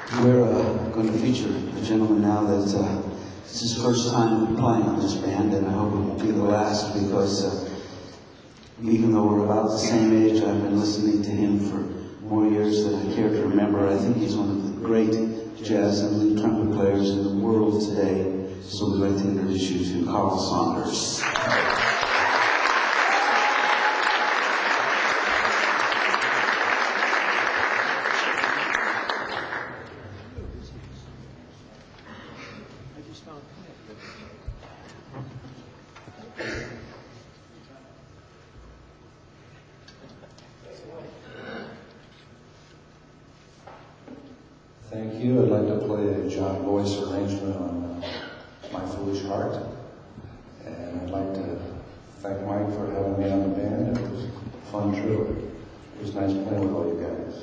We're going to feature a gentleman now that it's his first time playing on this band, and I hope it won't be the last, because even though we're about the same age, I've been listening to him for more years than I care to remember. I think he's one of the great jazz and lead trumpet players in the world today. So we'd like to introduce you to Carl Saunders. Thank you. I'd like to play a John Boice arrangement on My Foolish Heart. And I'd like to thank Mike for having me on the band. It was a fun trip. It was nice playing with all you guys.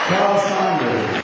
Carl Saunders.